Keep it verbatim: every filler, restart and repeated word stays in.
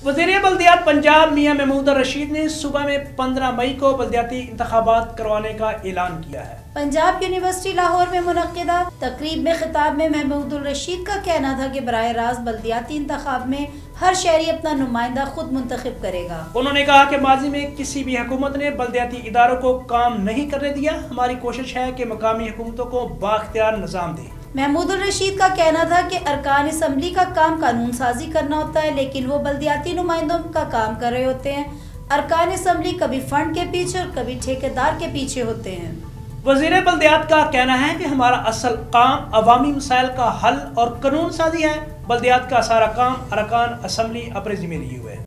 वज़ीर बल्दियात पंजाब मियां महमूद रशीद ने सुबह में पंद्रह मई को बल्दियाती इंतखाबात करवाने का ऐलान किया है। पंजाब यूनिवर्सिटी लाहौर में मुनक्किदा तकरीब में खिताब में महमूद रशीद का कहना था कि बराह रास्त बल्दियाती इंतखाब में हर शहरी अपना नुमाइंदा खुद मुंतखब करेगा। उन्होंने कहा कि माजी में किसी भी हुकूमत ने बल्दियाती इदारों को काम नहीं करने दिया। हमारी कोशिश है कि मकामी हुकूमतों को बाख्तियार निज़ाम दे। महमूद रशीद का कहना था कि अरकान असम्बली का काम कानून साजी करना होता है, लेकिन वो बल्दियाती नुमाइंदों का काम कर रहे होते हैं। अरकान असम्बली कभी फंड के पीछे और कभी ठेकेदार के पीछे होते हैं। वज़ीर बल्दियात का कहना है कि हमारा असल काम अवामी मसाइल का हल और कानून साजी है। बल्दियात का सारा काम अरकान असम्बली अपने जिम्मे लिए हुए है।